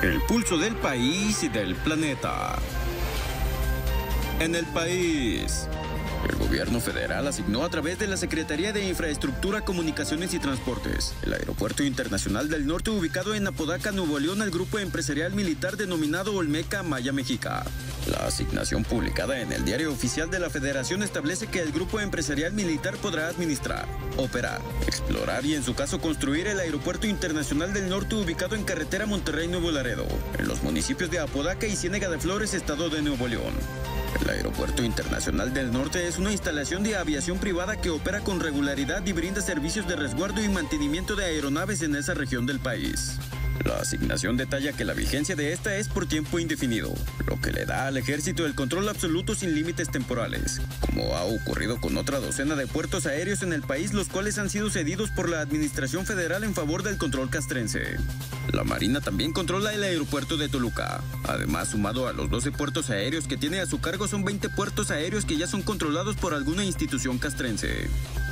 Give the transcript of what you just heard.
El pulso del país y del planeta. En el país, el gobierno federal asignó a través de la Secretaría de Infraestructura, Comunicaciones y Transportes el Aeropuerto Internacional del Norte, ubicado en Apodaca, Nuevo León, al grupo empresarial militar denominado Olmeca Maya Mexica. La asignación publicada en el Diario Oficial de la Federación establece que el grupo empresarial militar podrá administrar, operar, explorar y en su caso construir el Aeropuerto Internacional del Norte, ubicado en carretera Monterrey-Nuevo Laredo, en los municipios de Apodaca y Ciénega de Flores, estado de Nuevo León. El Aeropuerto Internacional del Norte es una instalación de aviación privada que opera con regularidad y brinda servicios de resguardo y mantenimiento de aeronaves en esa región del país. La asignación detalla que la vigencia de esta es por tiempo indefinido, lo que le da al ejército el control absoluto sin límites temporales, como ha ocurrido con otra docena de puertos aéreos en el país, los cuales han sido cedidos por la Administración Federal en favor del control castrense. La Marina también controla el aeropuerto de Toluca. Además, sumado a los 12 puertos aéreos que tiene a su cargo, son 20 puertos aéreos que ya son controlados por alguna institución castrense.